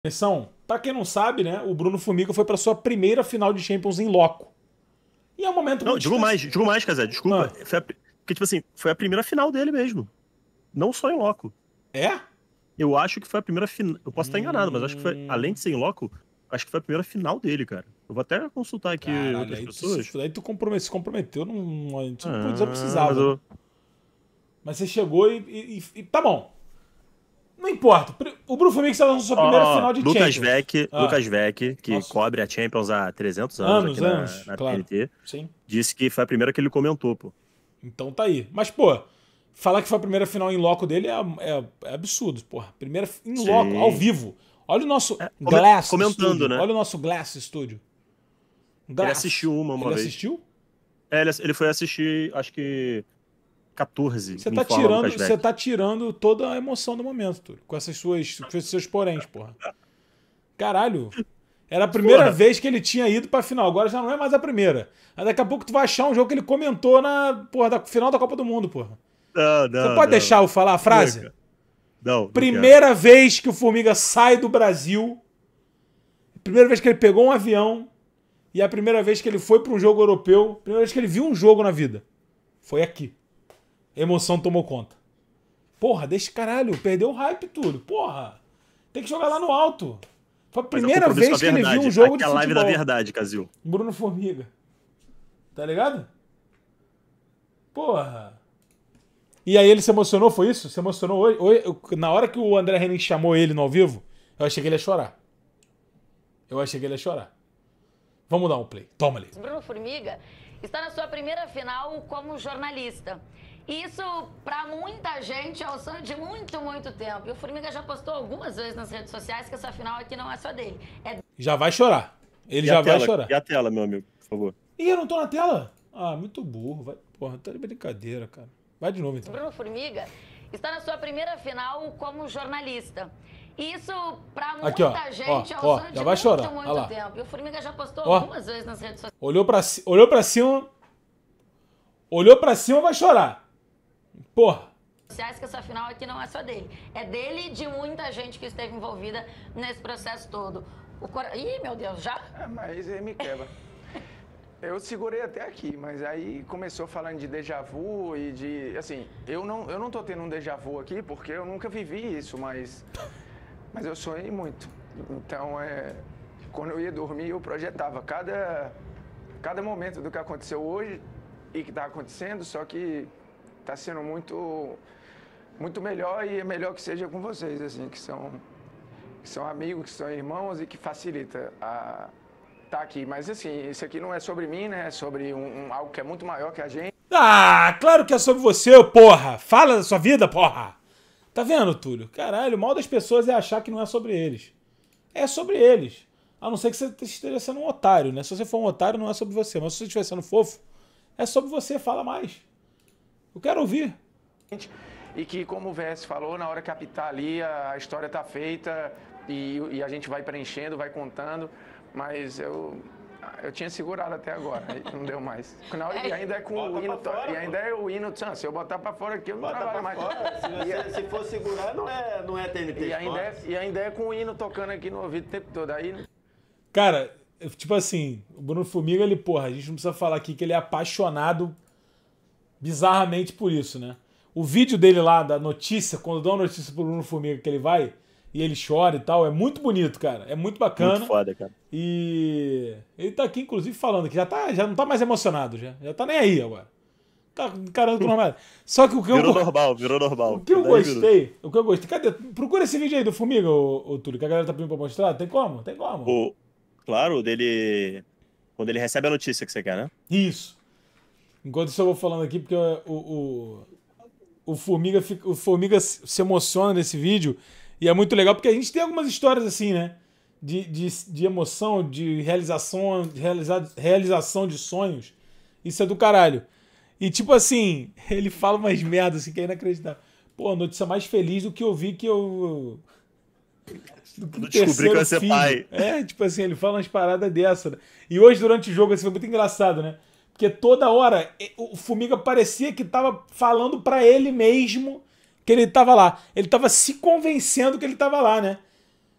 Atenção, pra quem não sabe, né, o Bruno Formiga foi pra sua primeira final de Champions em loco. E é um momento Não, muito digo mais, Casé, desculpa. Ah, Porque, tipo assim, foi a primeira final dele mesmo. Não só em loco. é? Eu acho que foi a primeira final. Eu posso estar enganado, mas acho que foi, além Hum... de ser em loco, acho que foi a primeira final dele, cara. Eu vou até consultar aqui Caralho, outras aí pessoas. tu se comprometeu, a gente não Ah, mas precisava, né? eu. Mas você chegou e tá bom. Não importa. O Bruno Formiga estava na sua primeira Ó, final de Champions. Lucas Vec, que Nossa. cobre a Champions há 300 anos aqui Anos, na, anos, na claro. TNT, Sim. disse que foi a primeira que ele comentou, pô. Então tá aí. Mas, pô, falar que foi a primeira final em loco dele é absurdo, porra. Primeira em loco, ao Sim. vivo. Olha o nosso É, Glass comentando, Studio. né? Olha o nosso Glass Studio. Ele Glass. assistiu uma Ele vez. assistiu? É, ele foi assistir, acho que 14, Você me tá informa tirando, Lucas você Vec. tá tirando toda a emoção do momento, Túlio, com esses seus poréns, porra. Caralho. Era a primeira Porra, vez que ele tinha ido pra final, agora já não é mais a primeira. Aí daqui a pouco tu vai achar um jogo que ele comentou na, porra, da final da Copa do Mundo, porra. não, Você não, pode não. deixar eu falar a frase? Chega. Não quero. Primeira vez que o Formiga sai do Brasil, primeira vez que ele pegou um avião e a primeira vez que ele foi pra um jogo europeu, primeira vez que ele viu um jogo na vida. Foi aqui. A emoção tomou conta. Porra, deixa caralho, perdeu o hype tudo. Porra, tem que jogar lá no alto. Foi a Mas é um primeira compromisso com a vez que ele viu verdade. um jogo Aqui de é a live da futebol. verdade, Casil. Bruno Formiga. Tá ligado? Porra. E aí ele se emocionou, foi isso? Se emocionou hoje? Na hora que o André Henning chamou ele no ao vivo, eu achei que ele ia chorar. Eu achei que ele ia chorar. Vamos dar um play. Toma ali. Bruno Formiga está na sua primeira final como jornalista. Isso, para muita gente, é o sonho de muito, muito tempo. E o Formiga já postou algumas vezes nas redes sociais que essa final aqui não é só dele. Já vai chorar. Ele E já a vai tela? chorar. E a tela, meu amigo, por favor. Ih, eu não tô na tela? Ah, muito burro. Vai. Porra, tá de brincadeira, cara. Vai de novo, então. Bruno Formiga está na sua primeira final como jornalista. Isso, para Aqui, ó. muita gente, é o Ó, sonho já de vai chorar. muito, Olha lá. muito tempo. E o Formiga já postou Ó. algumas vezes nas redes sociais. Olhou pra cima. Vai chorar. Porra. Que essa final aqui não é só dele. É dele e de muita gente que esteve envolvida nesse processo todo. Ih, meu Deus, já? Mas aí me quebra. Eu segurei até aqui, mas aí começou falando de déjà vu e de... Assim, eu não tô tendo um déjà vu aqui porque eu nunca vivi isso, mas eu sonhei muito. Então, quando eu ia dormir, eu projetava cada momento do que aconteceu hoje e que está acontecendo, só que está sendo muito melhor e é melhor que seja com vocês, assim, que são amigos, que são irmãos e que facilita tá aqui. Mas assim, isso aqui não é sobre mim, né? É sobre algo que é muito maior que a gente. Ah, claro que é sobre você, porra. Fala da sua vida, porra. Tá vendo, Túlio? Caralho, o mal das pessoas é achar que não é sobre eles. É sobre eles. A não ser que você esteja sendo um otário, né? Se você for um otário, não é sobre você. Mas se você estiver sendo fofo, é sobre você. Fala mais. Eu quero ouvir. E que, como o VS falou, na hora que apitar ali, a história tá feita e a gente vai preenchendo, vai contando. Mas eu tinha segurado até agora, não deu mais. Na hora, e ainda é com o hino, e ainda é o hino, se eu botar pra fora aqui, eu não trabalho mais. Se for segurar, não é TNT e ainda é com o hino tocando aqui no ouvido o tempo todo. Aí... Cara, tipo assim, o Bruno Formiga, ele, porra, a gente não precisa falar aqui que ele é apaixonado bizarramente por isso, né? O vídeo dele lá, da notícia, quando dá uma notícia pro Bruno Formiga que ele vai e ele chora e tal, é muito bonito, cara. É muito bacana. Muito foda, cara. E ele tá aqui, inclusive, falando que já não tá mais emocionado, já tá nem aí agora. Tá encarando com normal. Só que o que virou normal. O que eu gostei. Cadê? Procura esse vídeo aí do Formiga, ô Túlio, que a galera tá pedindo pra mostrar. Tem como? Claro, dele. Quando ele recebe a notícia que você quer, né? Isso. Enquanto isso eu vou falando aqui, porque o Formiga se emociona nesse vídeo. E é muito legal, porque a gente tem algumas histórias assim, né? De emoção, de realização de sonhos. Isso é do caralho. E tipo assim, ele fala umas merdas assim, que é inacreditável. Pô, a notícia mais feliz do que eu vi que eu... Do que descobri que vai ser pai. É, tipo assim, ele fala umas paradas dessa. Né? E hoje, durante o jogo, assim, foi muito engraçado, né? Porque toda hora o Formiga parecia que tava falando pra ele mesmo que ele tava lá. Ele tava se convencendo que ele tava lá, né?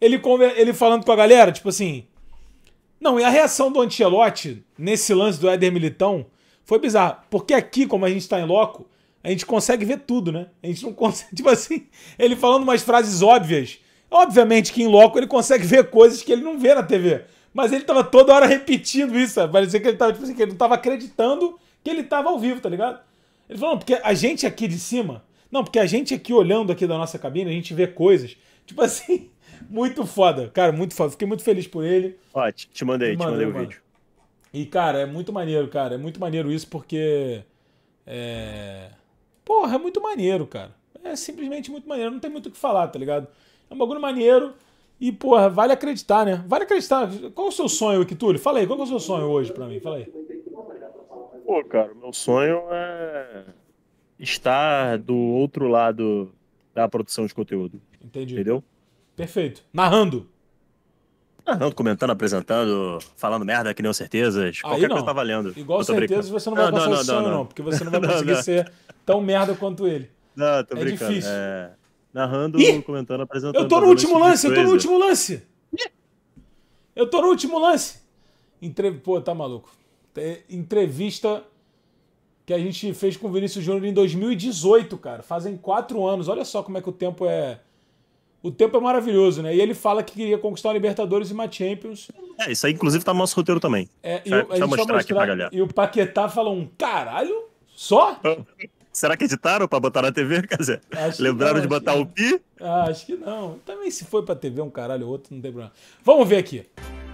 ele falando com a galera, tipo assim... Não, e a reação do Ancelotti nesse lance do Éder Militão foi bizarro. Porque aqui, como a gente tá em loco, a gente consegue ver tudo, né? A gente não consegue... Tipo assim, ele falando umas frases óbvias. Obviamente que em loco ele consegue ver coisas que ele não vê na TV. Mas ele tava toda hora repetindo isso, sabe? Parecia que ele tava, tipo assim, que ele não tava acreditando que ele tava ao vivo, tá ligado? Ele falou, não, porque a gente aqui de cima... Não, porque a gente aqui olhando aqui da nossa cabine, a gente vê coisas... Tipo assim... Muito foda, cara, muito foda. Fiquei muito feliz por ele. Ó, te mandei o vídeo. E, cara, é muito maneiro, cara. É muito maneiro isso porque... Porra, é muito maneiro, cara. É simplesmente muito maneiro. Não tem muito o que falar, tá ligado? É um bagulho maneiro e, porra, vale acreditar, né? Vale acreditar. Qual é o seu sonho aqui, Túlio? Fala aí, qual é o seu sonho hoje pra mim? Fala aí. Pô, cara, meu sonho é estar do outro lado da produção de conteúdo. Entendi. Entendeu? Perfeito. Narrando. Narrando, comentando, apresentando, falando merda que nem certezas. Qualquer coisa tá valendo. Igual certezas você não vai alcançar esse sonho, não. Porque você não vai conseguir ser tão merda quanto ele. Não, tô brincando. Difícil. Narrando, comentando, apresentando. Eu tô no último lance, eu tô no último lance. Eu tô no último lance. Pô, tá maluco. Entrevista que a gente fez com o Vinícius Júnior em 2018, cara. Fazem 4 anos. Olha só como é que o tempo é... O tempo é maravilhoso, né? E ele fala que queria conquistar uma Libertadores e uma Champions. Isso aí, inclusive, tá no nosso roteiro também. Deixa eu mostrar aqui pra galera. E o Paquetá falou caralho? Só? Será que editaram pra botar na TV? Quer dizer, lembraram de botar o pi? Acho que não. Também se foi pra TV um caralho ou outro, não tem problema. Vamos ver aqui.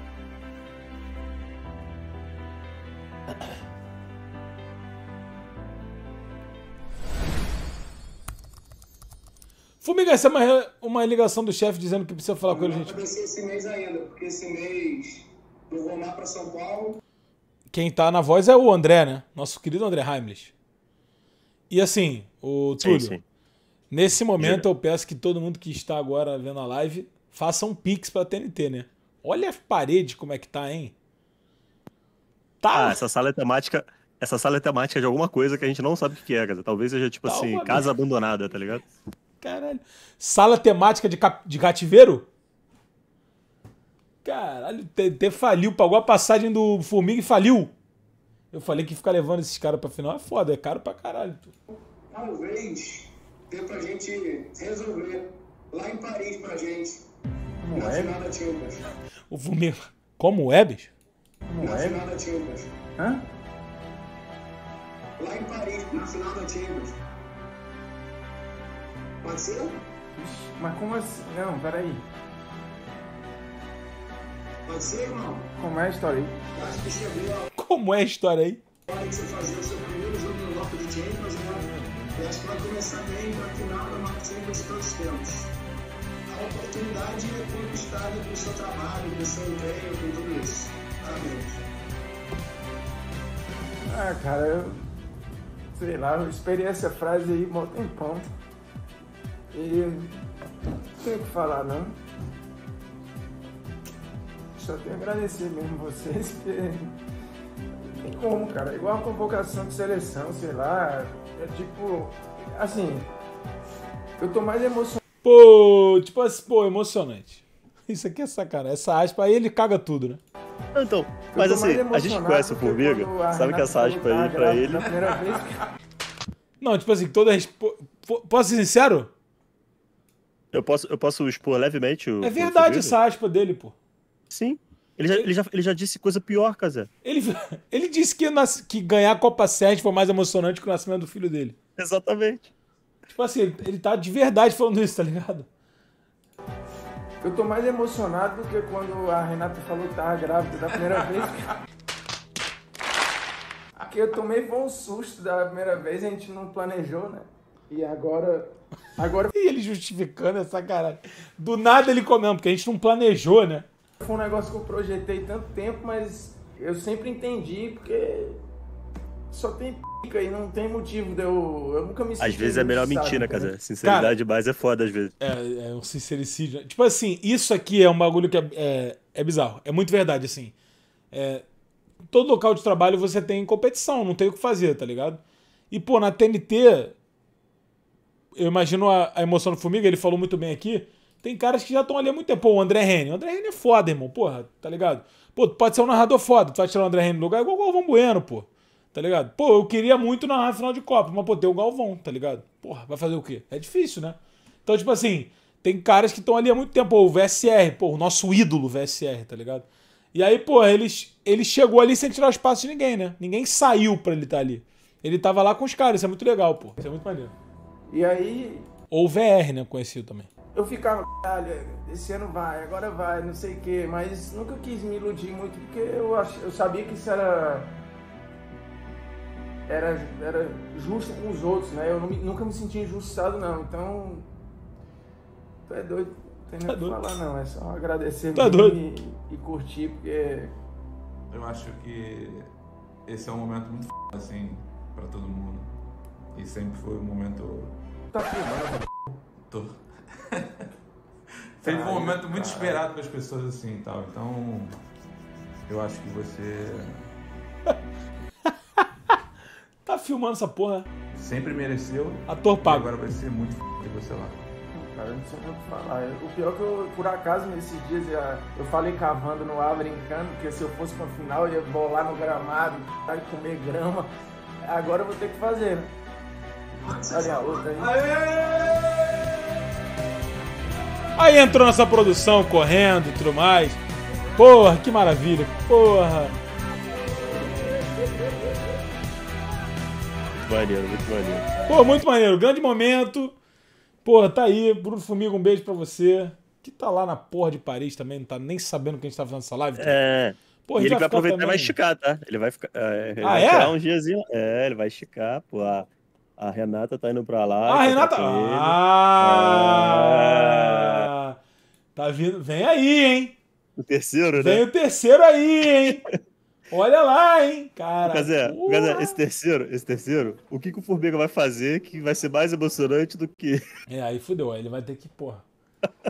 Fumiga, essa é uma ligação do chefe dizendo que precisa falar com ele, gente. Não vai acontecer esse mês ainda, porque esse mês eu vou lá pra São Paulo. Quem tá na voz é o André, né? Nosso querido André Heimlich. E assim, o Túlio, sim. Nesse momento eu peço que todo mundo que está agora vendo a live faça um pix pra TNT, né? Olha a parede como é que tá, hein? Tá. Essa sala é temática de alguma coisa que a gente não sabe o que é, cara. Talvez seja tipo assim, casa abandonada, tá ligado? Caralho. Sala temática de cativeiro? Caralho, TNT faliu, pagou a passagem do Formiga e faliu. Eu falei que ficar levando esses caras pra final é foda, é caro pra caralho. Talvez dê pra gente resolver lá em Paris pra gente. Como na é? final da Champions. O Formiga. Como é, bicho? Na final da Champions. Hã? Lá em Paris, na final da Champions. Pode ser? Ixi, mas como assim? Não, peraí. Pode ser, irmão? Como é a história aí? Eu acho que chegou a Como é a história aí? hora de você fazer o seu primeiro jogo no bloco de Champions, né? Eu acho que vai começar bem pra final da maior Champions de todos os tempos. A oportunidade é conquistada pelo seu trabalho, pelo seu empenho, com tudo isso. Parabéns. Cara, eu... sei lá, eu esperei essa frase aí um tempão. E não tenho o que falar, não. Só tenho a agradecer mesmo vocês, porque não tem como, cara. Igual uma convocação de seleção, sei lá. É tipo, assim, eu tô mais emocionado. Pô, tipo assim, pô, emocionante. Isso aqui é sacanagem. Essa aspa aí ele caga tudo, né? Então, mas assim, a gente conhece o Formiga, sabe que essa aspa aí pra ele... Não, tipo assim, toda posso ser sincero? Eu posso expor levemente o... É verdade essa aspa dele, pô. Sim. Ele já disse coisa pior, Casé. Ele disse que ganhar a Copa Sérgio foi mais emocionante que o nascimento do filho dele. Exatamente. Tipo assim, ele tá de verdade falando isso, tá ligado? Eu tô mais emocionado do que quando a Renata falou que tava grávida da primeira vez. Porque eu tomei um susto da primeira vez, a gente não planejou, né? E agora... E ele justificando essa caralho. Do nada ele comendo, porque a gente não planejou, né? Foi um negócio que eu projetei tanto tempo, mas eu sempre entendi, porque só tem pica e não tem motivo de eu nunca me senti. Às vezes é melhor mentir, né, Casé? Sinceridade demais é foda às vezes. É um sincericídio. Tipo assim, isso aqui é um bagulho que é bizarro. É muito verdade, assim. Todo local de trabalho você tem competição, não tem o que fazer, tá ligado? E, pô, na TNT, eu imagino a emoção do Formiga, ele falou muito bem aqui, Tem caras que já estão ali há muito tempo. Pô, o André Henning. O André Henning é foda, irmão. Porra, tá ligado? Pô, tu pode ser um narrador foda. Tu vai tirar o André Henning no lugar igual o Galvão Bueno, pô. Tá ligado? Pô, eu queria muito narrar a final de Copa, mas pô, tem o Galvão, tá ligado? Porra, vai fazer o quê? É difícil, né? Então, tipo assim, tem caras que estão ali há muito tempo. Pô, o VSR, pô, o nosso ídolo VSR, tá ligado? E aí, pô, ele chegou ali sem tirar o espaço de ninguém, né? Ninguém saiu pra ele estar ali. Ele tava lá com os caras, isso é muito legal, pô. Isso é muito maneiro. E aí, Ou o VR, né? Conhecido também. eu ficava, caralho, esse ano vai, agora vai, não sei o quê, mas nunca quis me iludir muito, porque eu sabia que isso era justo com os outros, né? Eu nunca me senti injustiçado, não. Então, tu é doido, não tem nem o que falar, não. É só agradecer e curtir, porque... Eu acho que esse é um momento muito assim, pra todo mundo. E sempre foi um momento... Tá filmando, Tô. Sempre foi um momento muito esperado pelas pessoas assim e tal. Então, eu acho que você Tá filmando essa porra. sempre mereceu. Ator E pago. agora vai ser muito ter você lá. cara, eu não sei nem o que falar. O pior é que eu, por acaso, nesses dias, eu falei cavando no ar, brincando, que se eu fosse pra final, eu ia bolar no gramado, e comer grama. Agora eu vou ter que fazer, né? Olha a outra aí. Aí entrou nossa produção correndo e tudo mais. Porra, que maravilha. Porra. Muito maneiro, muito maneiro. Pô, muito maneiro. Grande momento. Porra, tá aí. Bruno Fumiga, um beijo pra você. Que tá lá na porra de Paris também. Não tá nem sabendo que a gente tá fazendo essa live. É. Porra, E ele vai ficar aproveitar e também. vai esticar, tá? Ele vai ficar. Ele Ah, vai é? tirar uns diazinhos. É, ele vai esticar, pô. A Renata tá indo pra lá. Ah, encontrar Renata. com ele. Ah! Tá vindo. Vem aí, hein? O terceiro, Vem né? o terceiro aí, hein? Olha lá, hein? Cara. Gazé, esse terceiro, o que o Formiga vai fazer que vai ser mais emocionante do que. É, aí fudeu. Aí ele vai ter que, porra.